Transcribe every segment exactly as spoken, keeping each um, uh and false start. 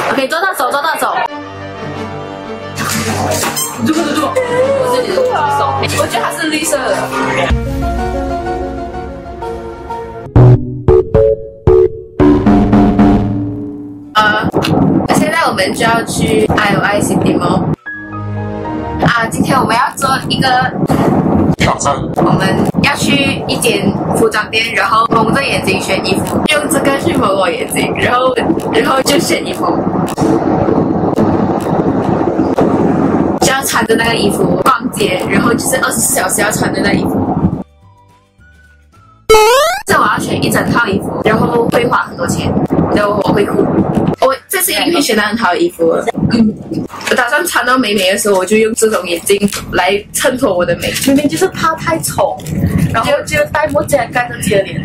OK， 做到走，做到走。这个这个，我这里的手，我觉得它是绿色的。呃，现在我们就要去 I O I City Mall。啊，今天我们要做一个挑战。 我们要去一间服装店，然后蒙着眼睛选衣服，用这个去蒙我眼睛，然后然后就选衣服。就要穿着那个衣服逛街，然后就是二十四小时要穿着那衣服。这我要选一整套衣服，然后会花很多钱，然后我会哭。我这次一定会选到很好的衣服。嗯，我打算穿到美美的时候，我就用这种眼镜来衬托我的美。 明明就是怕太丑，然后就戴墨镜来盖着自己的脸。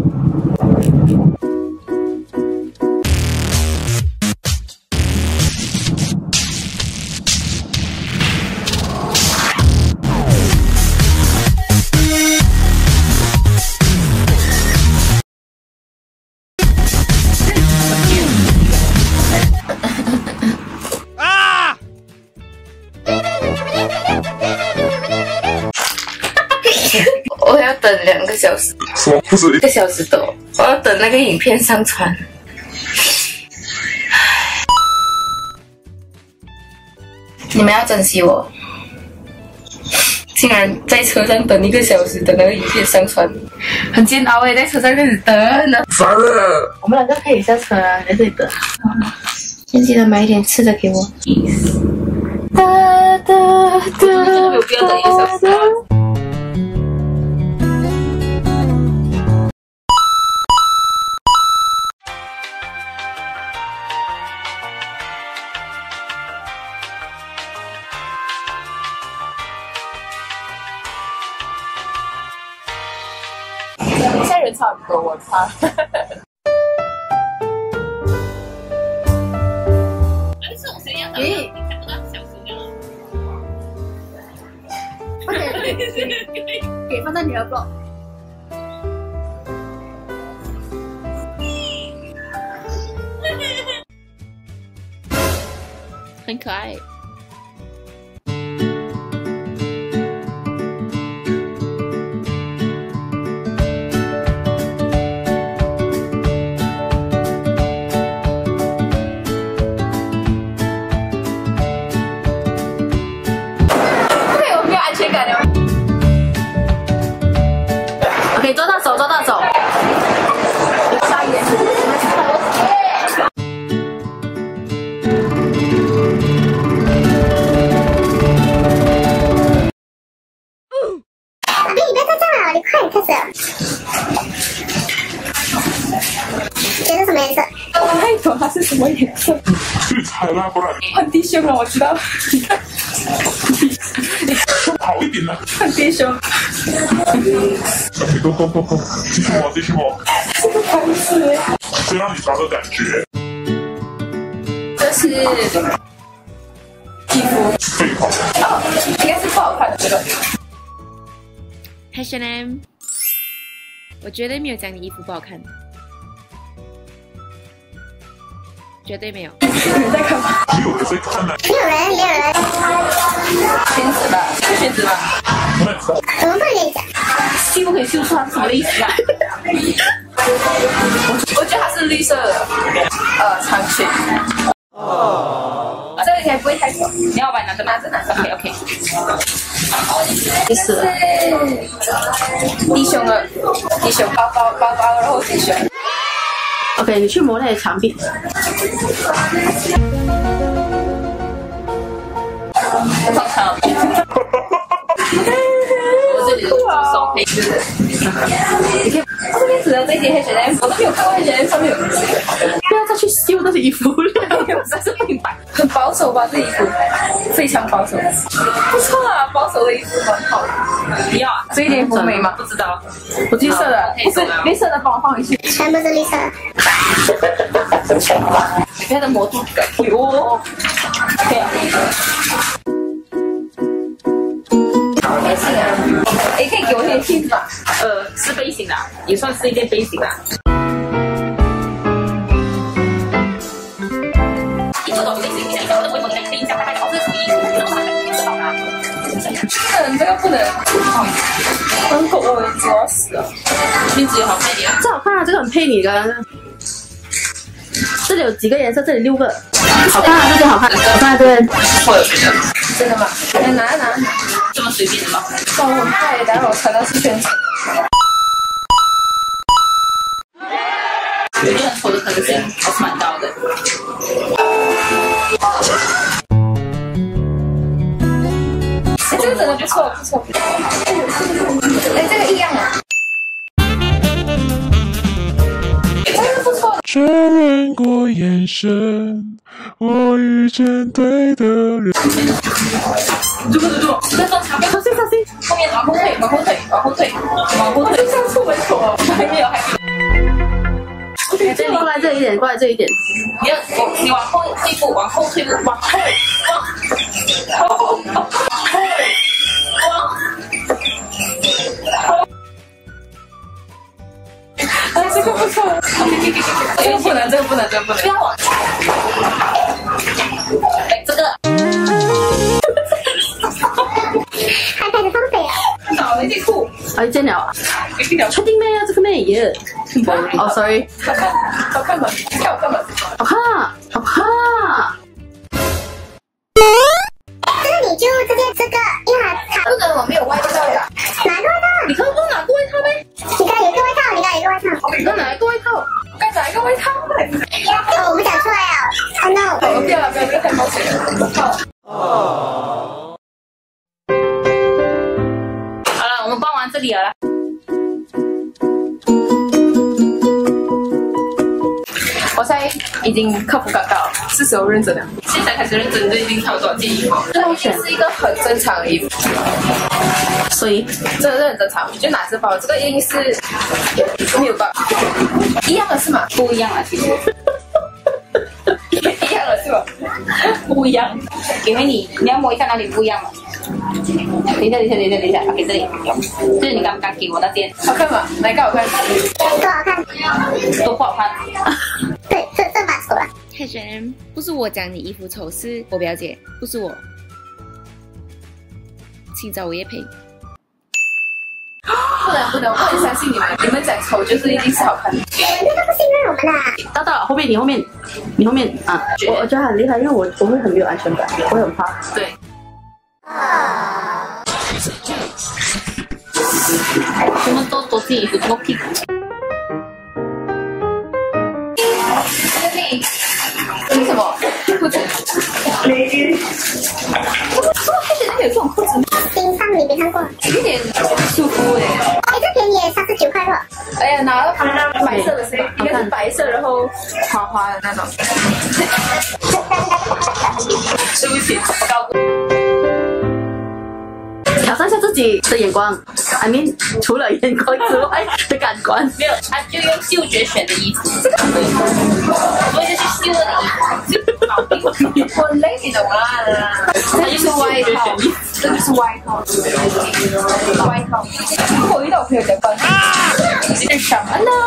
我要等两个小时， 什么不是一个小时多，我要等那个影片上传。你们要珍惜我，竟然在车上等一个小时，等那个影片上传，很煎熬诶，在车上开始等呢。 烦了。 我们两个可以下车啊，在这里等。 先记得买一点吃的给我。哒哒哒，真的没有必要等一个小时。 现在人差不多，我差。 但是我谁要找你看不到小时这样。 给放在你的 blog。 很可爱。 OK， 做到走，做到走。 傻眼。 宝贝，你不要再这样了，你快点开始。这是什么颜色？ 我太懂它是什么颜色。 去猜啦，不然很低胸了，我知道。你看， 好一点啦。 很低胸。 你动动动动，继续摸，继续摸。 这个方式， 先让你找个感觉。 这是衣服。 废话。 哦，应该是不好看的这个。 H and M， 我绝对没有讲你衣服不好看，绝对没有。 你在看吗？ 没有人在看呢。 没有人，没有人。 裙子吧，是裙子吧？ 怎么不能跟你讲？ 秀不可以秀穿，什么意思啊？我我觉得它是绿色的，呃，长裙。哦，这个应该不会太丑。你要把男的拿着男生 ，OK OK。就是低胸的，低胸包包包包，然后低胸。OK， 你去磨那些产品。好长。我这里的手可以是，你可以这边只有这些 H and M， 我都没有看过 H and M 上面有这些。不要再去修那些衣服了，这是品牌，很保守吧？这衣服非常保守，不错啊，保守的衣服蛮好的。你要啊？这一点很美吗？不知道，我绿色的，不是绿色的，帮我放回去。 全部是绿色。 你看它磨度感，哟，可以啊。背心啊，也可以给我一点 tip 吧。 呃，是背心的，也算是一件背心啦。 这种类型的，这个微博的印象大概哦，这是什么意思？这种很知道吗？这个不能，很狗我主要死了。名字也好看一点， 这好看啊，这个很配你的。这里有几个颜色？这里六个，好看啊，这件好看，好看啊，对。 我有觉得，真的吗？来拿拿拿，这么随便的吗？哦，我很怕，待会儿我传到是全程。有很丑的可能性还是蛮高的。哎，这个真的不错不错。哎，这个一样啊。这个不错。 确认过眼神，我遇见对的人。 这个这个，再放长，小心小心，后面往后退，往后退，往后退，往后退。像出门口哦，还没有还没有。 这过来这一点，过来这一点。 你要我，你往后退步，往后退步，往后，往后，往后，往。啊，这个不错，这个不能，这个不能，这个不能。不要往。来这个。 还带着放水啊！ 少了一件裤。 啊，一件了啊？ 一件了。 确定没啊？这个没耶。哦 ，sorry。 好看，好看吗？看好看吗？ 好看，好看。 这个你就直接这个，因为它不能，我没有外套呀。 哪个外套？ 你刚刚不是拿过外套咩？ 你刚有一个外套，你刚有一个外套。 你刚拿一个外套， 我刚拿一个外套。 哦，我们讲出来了。Oh no！ 我不要了，不要，这个太冒险了。好。好了，我们逛完这里了啦。我现在已经克服尴尬了，是时候认真了。现在开始认真，就已经差不多件衣服。这一定是一个很正常的衣服， 所以这个很正常。就拿着包，这个一定是没有吧？一样的是吗？不一样啊，其实。一样的是吧？不一样。因为你你要摸一下哪里不一样嘛。等一下，等一下，等一下，等一下 ，OK， 这里，这是你刚刚给我那件，好看吗？哪个好看？ 多好看， 都不好看。 对，这这把丑了。 泰轩，不是我讲你衣服丑，是我表姐，不是我，请找我叶佩。 不能不能，我很相信你们，你们讲丑就是一定是好看的。 你们真的不信任我们啦？ 到到了后面，你后面，你后面啊！我我觉得很厉害，因为我我会很没有安全感，我会很怕。 对。我们都多件衣服，多屁股。这是什么裤子？我现在没有这种裤子。 冰上你没看过？ 有点舒服哎。 哎，这便宜三十九块了。 哎呀，拿了白色的是，应该是白色，然后花花的那种。对不起，高。 挑战一下自己的眼光 ，I mean， 除了眼光之外的感官。 没有，他就用嗅觉选的衣服，这个可以，所以就去嗅的衣服。我累你懂吗？它就是外套，这就是外套，外套。我遇到我朋友在关，有点什么呢？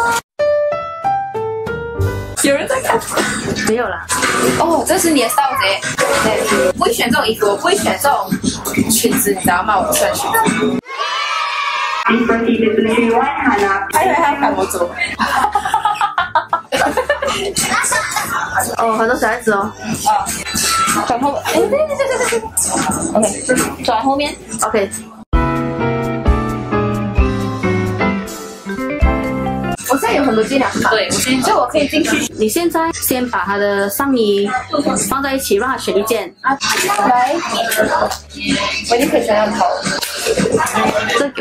有人在看？ 没有啦。 哦，这是你的少姐。对，不会选这种衣服，我不会选这种裙子，你知道吗？我不喜欢裙子。还以为他要赶我走。 哦，很多小孩子哦。 啊，转后，哎，对对对对对对。OK， 转后面。 OK。 我现在有很多件了，对，我现在就我可以进去。 你现在先把他的上衣放在一起，让他选一件。 啊，来，我已经可以选两套了。 这个。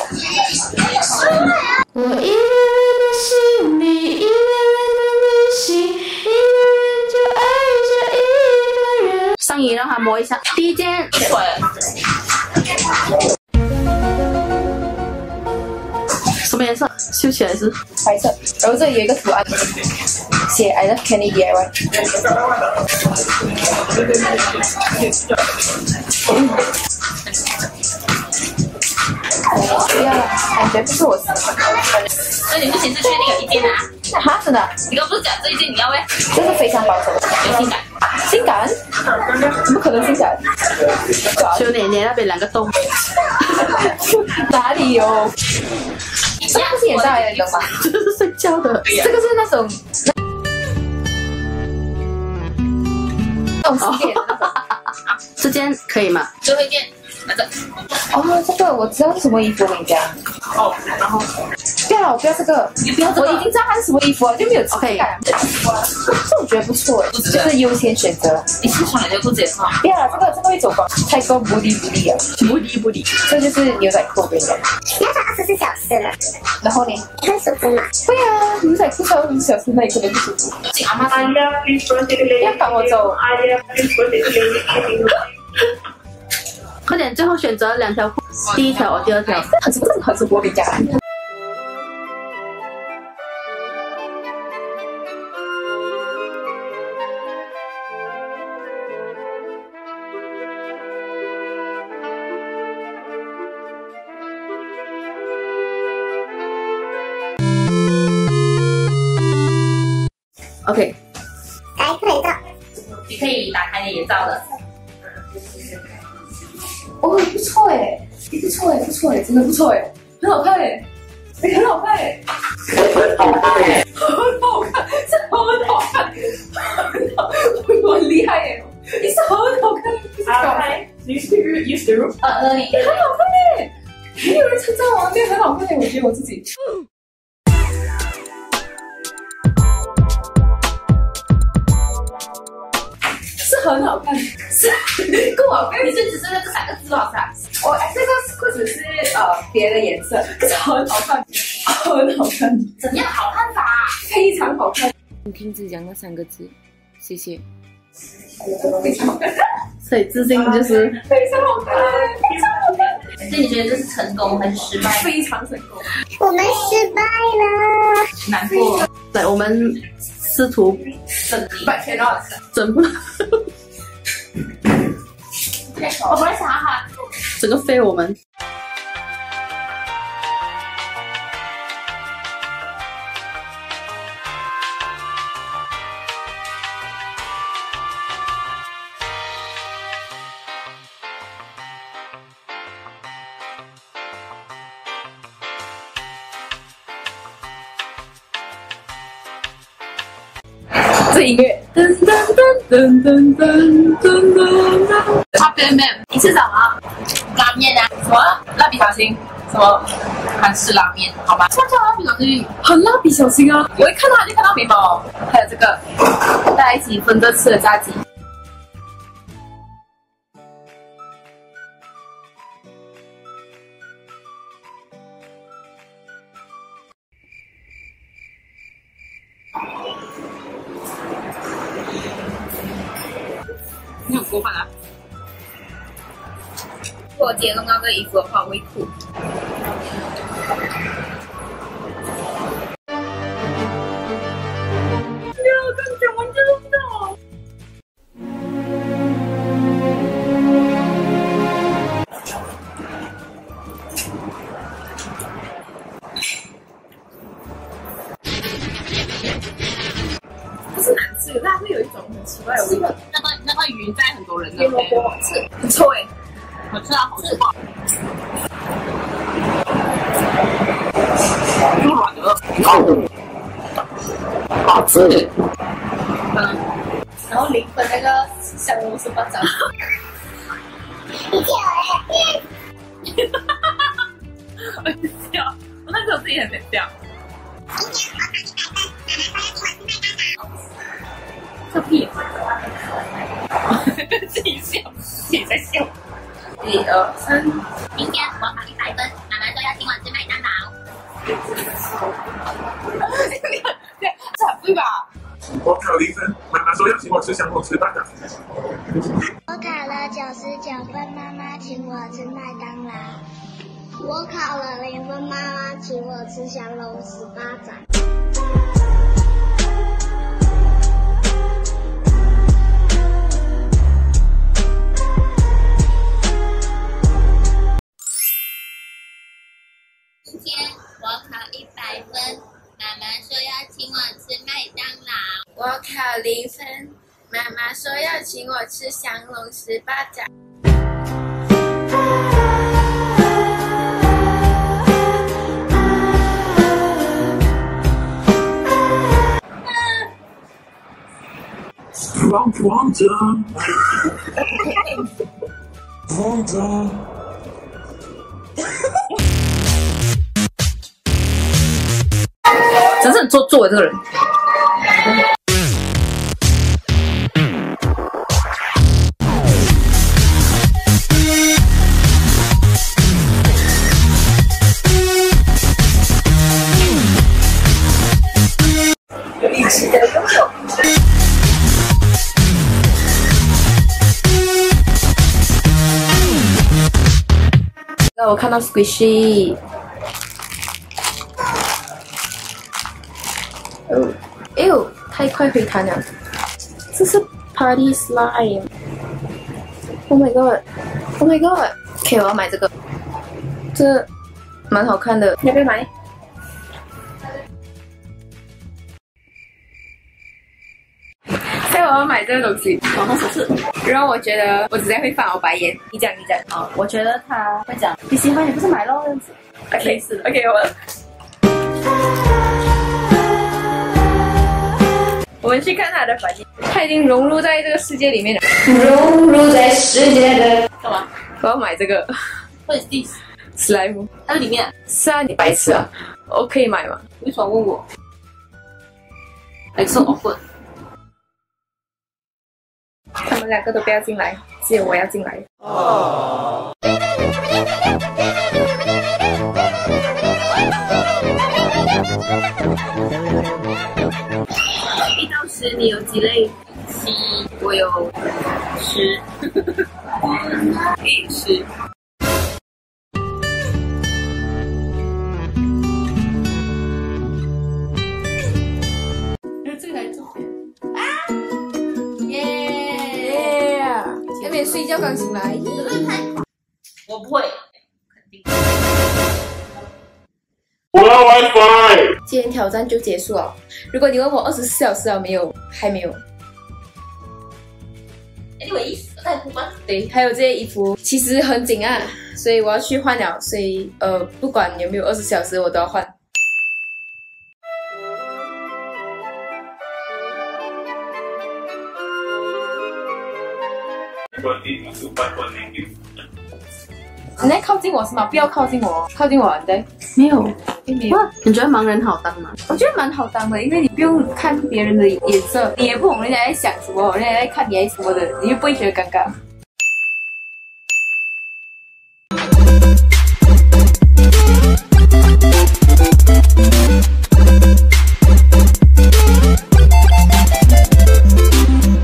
我一个人的心里，一个人的旅行，一个人就爱着一个人。 上衣让他摸一下，第一件。什么颜色？绣起来是白色，然后这里有一个图案，写 I love Kenny D I Y。不要了，感觉不是我喜欢。所以你目前是确定有一件啊？哈，真的？你刚不是讲这一件你要喂？这是非常保守的，有性感。 性感？怎么可能性感？ 就你你那边两个洞， 哪里有？这个不是眼罩来的，你懂吗？ 这个是睡觉的， 这个是那种那种系列的那种。 这件可以吗？ 最后一件，那个哦，这个我知道是什么衣服，我跟你讲。 哦，然后不要，我不要这个， 你不要这个我已经知道它是什么衣服了，就没有质感。这我觉得不错，就是优先选择。 你是穿哪条裤子也好。 不要了，这个这个会走光，太够不离不离啊， 不离不离。 这就是牛仔裤，我跟你讲。 你要穿二十四小时了， 然后呢？ 你会舒服吗？ 会啊，牛仔裤穿二十四小时，那也可能不舒服。 进阿妈家。 不要赶我走。 快点，最后选择两条裤，第一条，第二条。 很舒服，真的很舒服，我跟你讲。 OK， 来，可以照。 你可以打开你眼罩了。 哦，不错哎，不错哎，不错哎，真的不错哎，很好看哎，哎，很好看哎，很好看哎，很好看，是很好看，很好，我很厉害哎，你是很好看，不是搞开 ，used to used to。呃呃，你很好看哎，没有人称赞我，那很好看哎，我觉得我自己。是很好看，是够好看。 你是只剩下这三个字不好看？ 我哎，这个裤子是呃别的颜色，可是很好看，很好看。 怎样好看法？ 非常好看。 你停止讲那三个字，谢谢。 非常好看， 所以至今就是非常好看，非常好看。 那你觉得这是成功还是失败？ 非常成功。 我们失败了。 难过。 对我们试图整理。 百天了， 整不我不会想哈。 整个飞我们。 这音乐，噔噔噔噔噔噔噔噔噔。 咖啡妹，你吃什么？拉面啊？什么？蜡笔小新？什么？韩式拉面？好吧。像叫蜡笔小新， 很蜡笔小新啊！我一看到他就看到眉毛，还有这个大家一起分着吃的炸鸡。 你很过分啊！如果我今天弄到这个衣服的话，我会哭。 不要跟讲完就知道。不是难吃，但会有一种很奇怪的味道。 那个那个云在很多人胡萝卜好吃，不错哎。 我知道好吃吧？又软的，好吃。嗯， 然后零分那个香螺丝巴掌。 你叫哎！ 我笑，我那时候自己很想笑。个屁！自己笑，自己在笑。一二三， 明天我考一百分，妈妈说要请我吃麦当劳。 这很对吧？ 我考零分，妈妈说要请我吃香口吃饭的。 我考了九十九分，妈妈请我吃麦当劳。我考了零分，妈妈请我吃降龙十八掌。 今天我考一百分，妈妈说要请我吃麦当劳。 我考零分，妈妈说要请我吃降龙十八掌。 From Quantum. Quantum. 真是很做作的这个人。有力气的拥有。那我看到 squishy。 哦，哎呦，太快回弹了！这是 Party Slime。Oh my god！Oh my god！OK， 我要买这个，这蛮好看的，要不要买？所以我要买这个东西， 然后手势， 让我觉得我直接会翻我白眼。你讲，你讲。 好，我觉得他会讲，你喜欢也不是买咯，这样子。 OK， 是 OK， 我。我们去看他的反应，他已经融入在这个世界里面了。融入在世界的干嘛？ 我要买这个。 What is this？ slime。 它在里面。 是啊，你白痴啊！我可以买吗？ 为什么问我 ？Like so awkward。 他们两个都不要进来，只有我要进来。哦。一到十，你有几类？七，我有十，一十。 这个来做啊！ 耶！那边睡觉刚醒来。 我不会，肯定。 我要 WiFi。 今天挑战就结束了。如果你问我二十四小时了没有，还没有。 Anyways， 我在哭吗？ 对，还有这些衣服其实很紧啊，所以我要去换了。所以呃，不管有没有二十小时，我都要换。你在靠近我是吗？不要靠近我，靠近我，你在没有， 没有。 你觉得盲人好当吗？ 我觉得蛮好当的，因为你不用看别人的眼色，你也不懂人家在想什么，人家在看你还什么的，你就不会觉得尴尬。